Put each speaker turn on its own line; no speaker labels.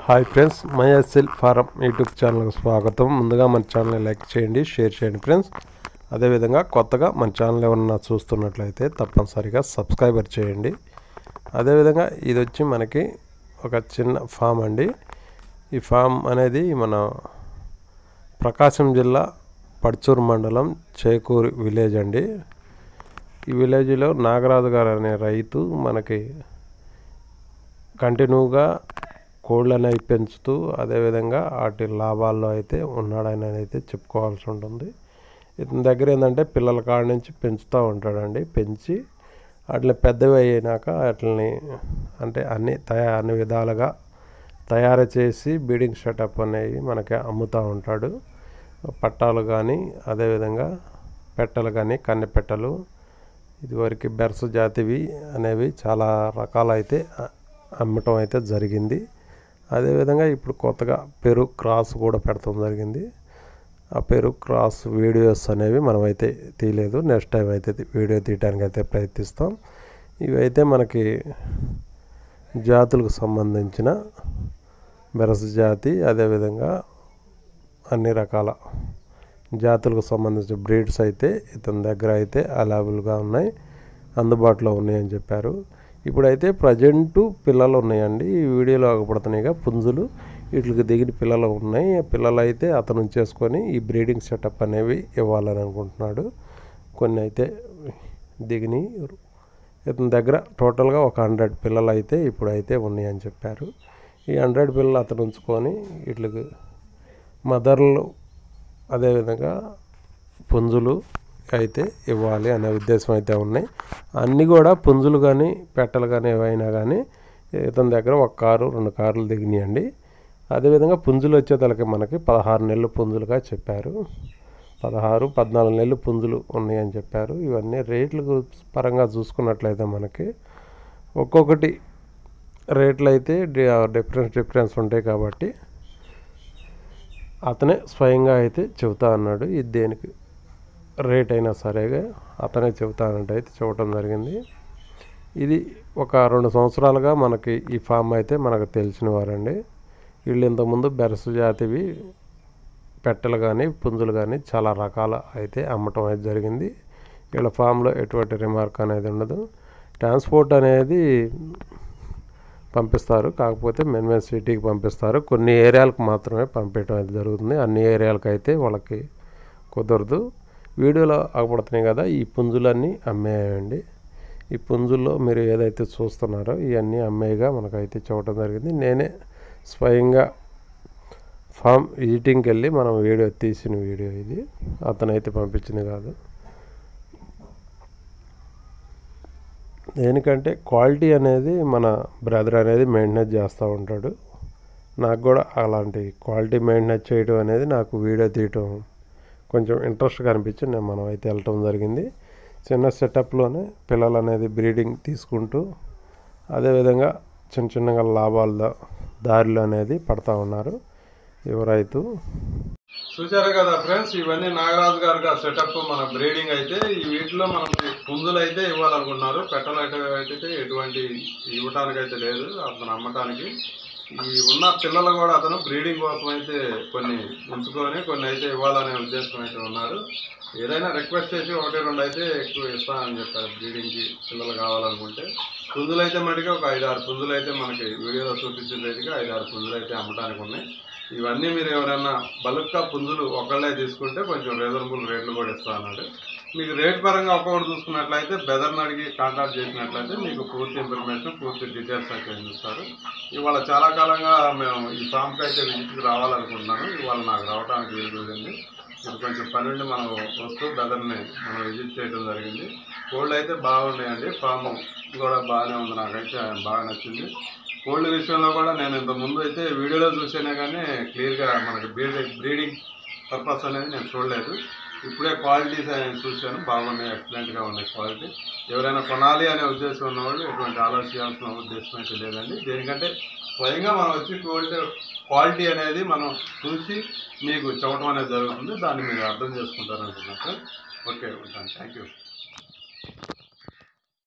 Hi friends, మైఎస్ఎల్ farm YouTube ఛానల్కి స్వాగతం. ముందుగా మన ఛానల్ని లైక్ చేయండి, షేర్ చేయండి ఫ్రెండ్స్. అదేవిధంగా కొత్తగా మన ఛానల్ ఏమన్నా చూస్తున్నట్లయితే తప్పనిసరిగా సబ్స్క్రైబర్ చేయండి. అదేవిధంగా ఇది వచ్చి మనకి ఒక చిన్న ఫామ్ అండి. ఈ ఫామ్ అనేది మన ప్రకాశం జిల్లా పడ్చూరు మండలం చేకూరు విలేజ్ అండి. ఈ విలేజ్లో నాగరాజు గారు అనే రైతు మనకి కంటిన్యూగా కోళ్ళు అనేవి పెంచుతూ అదేవిధంగా వాటి లాభాల్లో అయితే ఉన్నాడని అయితే చెప్పుకోవాల్సి ఉంటుంది. ఇతని దగ్గర ఏంటంటే పిల్లల కాడ నుంచి పెంచుతూ ఉంటాడండి. పెంచి వాటిని పెద్దవి అయినాక వాటిని అంటే అన్ని విధాలుగా తయారు చేసి బీడింగ్ సెటప్ అనేవి మనకి అమ్ముతూ ఉంటాడు. పట్టాలు కానీ అదేవిధంగా పెట్టలు కానీ కన్నె పెట్టలు, ఇదివరకు బెర్స్ జాతివి అనేవి చాలా రకాలైతే అమ్మటం అయితే జరిగింది. అదేవిధంగా ఇప్పుడు కొత్తగా పెరుగు క్రాస్ కూడా పెడతాం జరిగింది. ఆ పెరుగు క్రాస్ వీడియోస్ అనేవి మనమైతే తీయలేదు. నెక్స్ట్ టైం అయితే వీడియో తీయడానికి అయితే ప్రయత్నిస్తాం. ఇవైతే మనకి జాతులకు సంబంధించిన బెరస్ జాతి, అదేవిధంగా అన్ని రకాల జాతులకు సంబంధించిన బ్రీడ్స్ అయితే ఇతని దగ్గర అయితే అవైలబుల్గా ఉన్నాయి, అందుబాటులో ఉన్నాయని చెప్పారు. ఇప్పుడైతే ప్రజెంటు పిల్లలు ఉన్నాయండి. ఈ వీడియోలో ఆగపడుతున్నాయిగా పుంజులు, వీటికి దిగిన పిల్లలు ఉన్నాయి. పిల్లలు అయితే అతను చేసుకొని ఈ బ్రీడింగ్ సెటప్ అనేవి ఇవ్వాలని అనుకుంటున్నాడు. కొన్ని అయితే దిగిని ఇతని దగ్గర టోటల్గా ఒక 100 పిల్లలు అయితే ఇప్పుడైతే ఉన్నాయని చెప్పారు. ఈ 100 పిల్లలు అతను ఉంచుకొని వీటికి మదర్లు అదేవిధంగా పుంజులు అయితే ఇవ్వాలి అనే ఉద్దేశం అయితే ఉన్నాయి. అన్నీ కూడా పుంజులు కానీ పెట్టలు కానీ ఏవైనా కానీ ఇతని దగ్గర 1 కారు 2 కార్లు దిగినాయండి. అదేవిధంగా పుంజులు వచ్చేతలకి మనకి 16 నెలలు పుంజులుగా చెప్పారు. 14 నెలలు పుంజులు ఉన్నాయని చెప్పారు. ఇవన్నీ రేట్లు పరంగా చూసుకున్నట్లయితే మనకి ఒక్కొక్కటి రేట్లు అయితే డిఫరెన్స్ ఉంటాయి. కాబట్టి అతనే స్వయంగా అయితే చెబుతా అన్నాడు. ఇది దేనికి రేట్ అయినా సరేగా అతనే చెబుతానంటే అయితే చెప్పడం జరిగింది. ఇది ఒక 2 సంవత్సరాలుగా మనకి ఈ ఫామ్ అయితే మనకు తెలిసిన వారండి. వీళ్ళు ఇంతకుముందు బెరసు జాతివి పెట్టలు కానీ పుంజులు కానీ చాలా రకాల అయితే అమ్మటం అయితే జరిగింది. వీళ్ళ ఫామ్లో ఎటువంటి రిమార్క్ అనేది ఉండదు. ట్రాన్స్పోర్ట్ అనేది పంపిస్తారు, కాకపోతే మెయిన్ సిటీకి పంపిస్తారు. కొన్ని ఏరియాలకు మాత్రమే పంపించడం అయితే జరుగుతుంది. అన్ని ఏరియాలకు అయితే వాళ్ళకి కుదరదు. వీడియోలో ఆగపడుతున్నాయి కదా, ఈ పుంజులన్నీ అమ్మేయండి. ఈ పుంజుల్లో మీరు ఏదైతే చూస్తున్నారో ఇవన్నీ అమ్మేయగా మనకైతే చూడటం జరిగింది. నేనే స్వయంగా ఫామ్ విజిటింగ్కి వెళ్ళి మనం వీడియో తీసిన వీడియో ఇది, అతనైతే పంపించింది కాదు. దేనికంటే క్వాలిటీ అనేది మన బ్రదర్ అనేది మెయింటెనెన్స్ చేస్తూ ఉంటాడు. నాకు కూడా అలాంటి క్వాలిటీ మెయింటెనెన్స్ చేయడం అనేది నాకు వీడియో తీయటం కొంచెం ఇంట్రెస్ట్గా అనిపించి మనం అయితే వెళ్ళటం జరిగింది. చిన్న సెటప్లోనే పిల్లలు అనేది బ్రీడింగ్ తీసుకుంటూ అదేవిధంగా చిన్నగా లాభాల దారిలో అనేది పడతా ఉన్నారు రైతు. చూశారు కదా ఫ్రెండ్స్, ఇవన్నీ నాగరాజు గారు సెటప్ మన బ్రీడింగ్ అయితే. ఈ వీటిలో మనం పుంజులు అయితే ఇవ్వాలనుకున్నారు. పెట్టలు అయితే ఎటువంటి ఇవ్వటానికైతే లేదు, అతను అమ్మటానికి. ఈ ఉన్న పిల్లలు కూడా అతను బ్రీడింగ్ కోసం అయితే కొన్ని ఉంచుకొని కొన్ని అయితే ఇవ్వాలనే ఉద్దేశం అయితే ఉన్నారు. ఏదైనా రిక్వెస్ట్ చేసి 1-2 అయితే ఎక్కువ ఇస్తానని చెప్పారు బ్రీడింగ్కి పిల్లలు కావాలనుకుంటే. పుంజులు అయితే మటుకు ఒక 5-6 పుంజులు అయితే మనకి వీడియోలో చూపించిన రేటుగా 5-6 పుంజులు అయితే అమ్మటానికి ఉన్నాయి. ఇవన్నీ మీరు ఎవరైనా బల్క్గా పుంజులు ఒకళ్ళే తీసుకుంటే కొంచెం రీజనబుల్ రేట్లు కూడా ఇస్తా అన్నాడు. మీకు రేట్ పరంగా ఒక్కొక్కటి చూసుకున్నట్లయితే బెదర్ని అడిగి కాంటాక్ట్ చేసినట్లయితే మీకు పూర్తి ఇన్ఫర్మేషన్ పూర్తి డీటెయిల్స్ అయితే అందిస్తారు. ఇవాళ చాలా కాలంగా మేము ఈ ఫామ్కి అయితే విజిట్కి రావాలనుకుంటున్నాను. ఇవాళ నాకు రావడానికి వీలుంది. ఇది కొంచెం పన్నెండు మనం వస్తూ బెదర్ని మనం విజిట్ చేయడం జరిగింది. కోళ్ళు అయితే బాగున్నాయండి, ఫామ్ కూడా బాగానే ఉంది, నాకైతే బాగా నచ్చింది. కోళ్ళ విషయంలో కూడా నేను ఇంతకుముందు అయితే వీడియోలో చూసానే కానీ క్లియర్గా మనకి బ్రీడింగ్ పర్పస్ అనేది నేను చూడలేదు. ఇప్పుడే క్వాలిటీస్ అనేది చూశాను, బాగున్నాయి, ఎక్సలెంట్గా ఉన్నాయి క్వాలిటీ. ఎవరైనా కొనాలి అనే ఉద్దేశం ఉన్నవాళ్ళు ఎటువంటి ఆలోచించాల్సిన ఉద్దేశం అయితే లేదండి. దేనికంటే స్వయంగా మనం వచ్చి క్వాలిటీ అనేది మనం చూసి మీకు చెప్పడం అనేది జరుగుతుంది. దాన్ని మీరు అర్థం చేసుకుంటారనుకున్నాను సార్. ఓకే, ఉంటాను. Thank you.